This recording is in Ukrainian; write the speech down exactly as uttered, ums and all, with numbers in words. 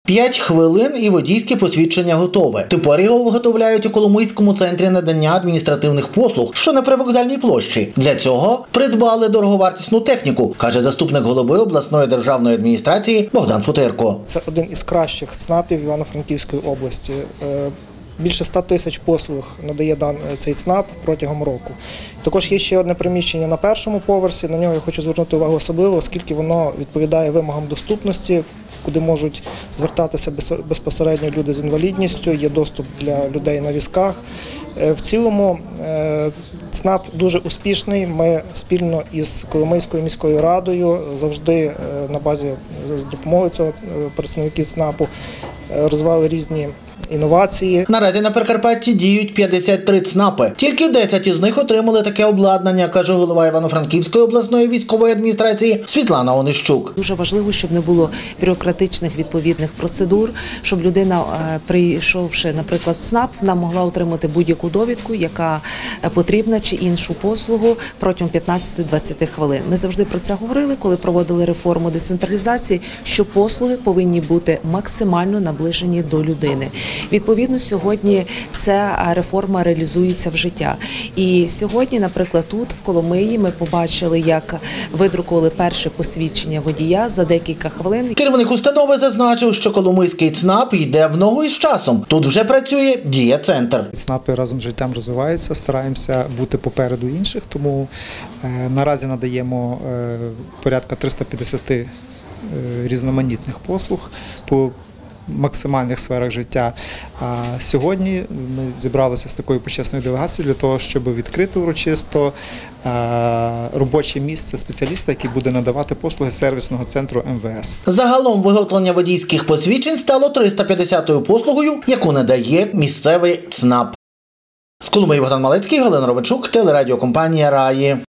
П'ять хвилин і водійське посвідчення готове. Тепер його виготовляють у Коломийському центрі надання адміністративних послуг, що на привокзальній площі. Для цього придбали дороговартісну техніку, каже заступник голови обласної державної адміністрації Богдан Футирко. Це один із кращих ЦНАПів Івано-Франківської області. Більше ста тисяч послуг надає цей ЦНАП протягом року. Також є ще одне приміщення на першому поверсі, на нього я хочу звернути увагу особливо, оскільки воно відповідає вимогам доступності, куди можуть звертатися безпосередньо люди з інвалідністю, є доступ для людей на візках. В цілому ЦНАП дуже успішний, ми спільно із Коломийською міською радою завжди на базі з допомогою цього представників ЦНАПу розвивали різні інновації. Наразі на Прикарпатті діють п'ятдесят три ЦНАПи. Тільки десять із них отримали таке обладнання, каже голова Івано-Франківської обласної військової адміністрації Світлана Онищук. Дуже важливо, щоб не було бюрократичних відповідних процедур, щоб людина, прийшовши, наприклад, в ЦНАП, вона могла отримати будь-яку довідку, яка потрібна, чи іншу послугу протягом п'ятнадцяти-двадцяти хвилин. Ми завжди про це говорили, коли проводили реформу децентралізації, що послуги повинні бути максимально наближені до людини. Відповідно, сьогодні ця реформа реалізується в життя. І сьогодні, наприклад, тут, в Коломиї, ми побачили, як видрукували перше посвідчення водія за декілька хвилин. Керівник установи зазначив, що Коломийський ЦНАП йде в ногу із часом. Тут вже працює Дія-центр. ЦНАПи разом з життям розвиваються, стараємося бути попереду інших, тому е, наразі надаємо е, порядка триста п'ятдесят е, різноманітних послуг по максимальних сферах життя. А сьогодні ми зібралися з такою почесною делегацією для того, щоб відкрити урочисто робоче місце спеціаліста, який буде надавати послуги сервісного центру ем ве ес. Загалом виготовлення водійських посвідчень стало триста п'ятдесятою послугою, яку надає місцевий ЦНАП. З Коломиї Богдан Малецький, Галина Ровенчук, телерадіокомпанія «Раї».